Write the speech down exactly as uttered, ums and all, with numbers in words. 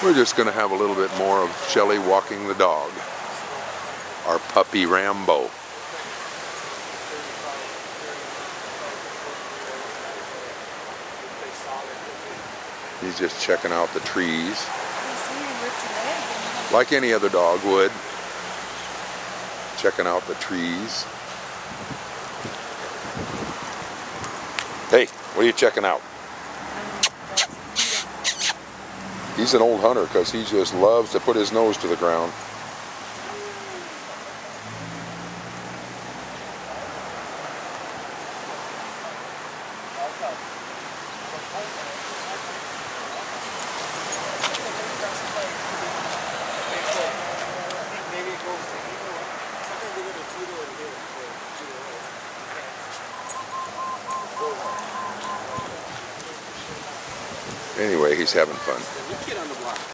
We're just going to have a little bit more of Shelli walking the dog, our puppy Rambo. He's just checking out the trees, like any other dog would. Checking out the trees. Hey, what are you checking out? He's an old hunter because he just loves to put his nose to the ground. Anyway, he's having fun.